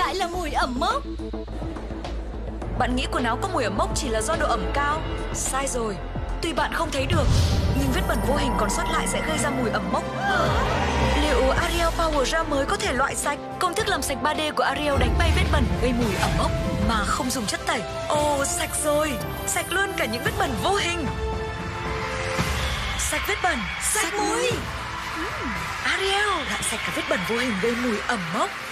lại là mùi ẩm mốc. Bạn nghĩ quần áo có mùi ẩm mốc chỉ là do độ ẩm cao? Sai rồi. Tuy bạn không thấy được, nhưng vết bẩn vô hình còn sót lại sẽ gây ra mùi ẩm mốc. Liệu Ariel Power Gel mới có thể loại sạch? Công thức làm sạch 3D của Ariel đánh bay vết bẩn gây mùi ẩm mốc mà không dùng chất tẩy. Ồ, sạch rồi. Sạch luôn cả những vết bẩn vô hình. Sạch vết bẩn, sạch mùi. Ariel lại sạch cả vết bẩn vô hình gây mùi ẩm mốc.